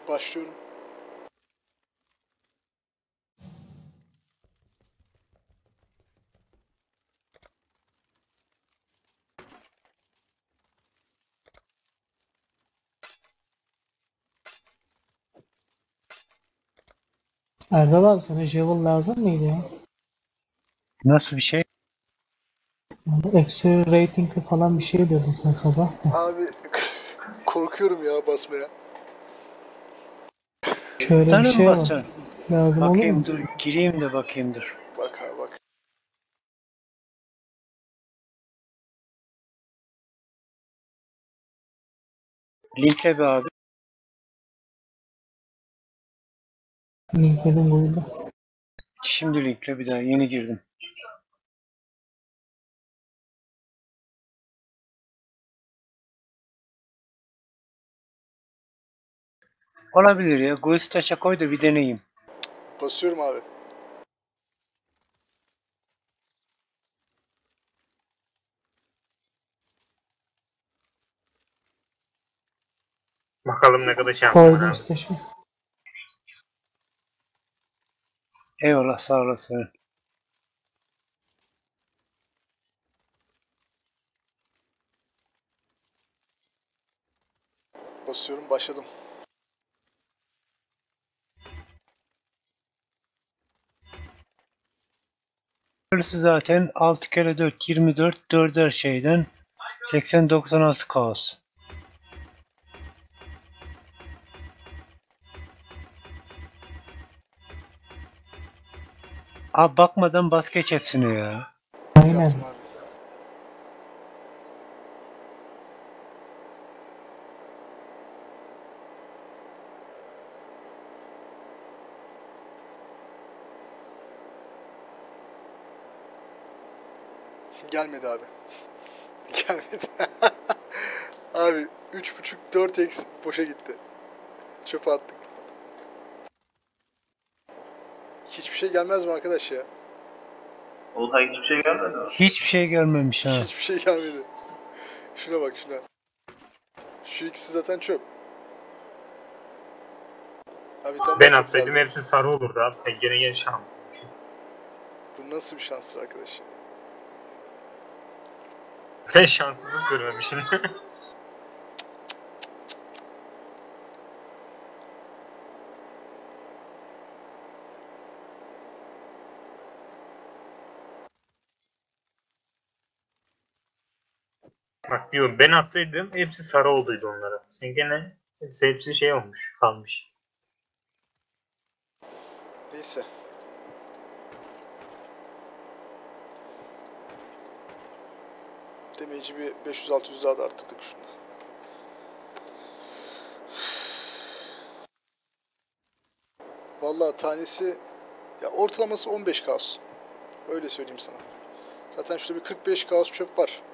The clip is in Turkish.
Başlıyorum. Erdal abi sana Jewel lazım mıydı ya? Nasıl bir şey? Exterior rating'i falan bir şey diyordun sen sabah da. Abi korkuyorum ya basmaya. Şöyle bir Sana mı şey var. basacaksın? Lazım olur mu? Bakayım dur. Gireyim de bakayım dur. Bak abi bak. Linkle bir abi. Linkledim burada. Şimdi linkle bir daha. Yeni girdim. Olabilir ya. Gustaş'a koy da bir deneyeyim. Basıyorum abi. Bakalım ne kadar şansım var Koydum abi. station. Eyvallah sağ olasın. Basıyorum başladım. Burası zaten 6 kere 4 24 4'er şeyden 80 96 kaos. Abi bakmadan bas geç hepsini ya. Aynen. Yaptım abi. Gelmedi abi. Gelmedi. Abi 3.5 4x boşa gitti. Çöpe attık. Hiçbir şey gelmez mi arkadaş ya? Olay hiçbir şey gelmedi mi? Hiçbir şey gelmemiş ha. Hiçbir şey gelmedi. Şuna bak şuna. Şu ikisi zaten çöp. Abi Ben tabii çok atsaydım lazım. hepsi sarı olurdu abi. Sen gene şanslısın. Bu nasıl bir şanstır arkadaş ya? Sen şanssızlık görmemişsin. Bak diyorum ben atsaydım hepsi sarı olduydu onlara. Sen gene hepsi şey olmuş kalmış. Neyse. Demeyici bir 500-600 daha da arttırdık şunu. Vallahi tanesi ya ortalaması 15 kaos. Öyle söyleyeyim sana. Zaten şurada bir 45 kaos çöp var.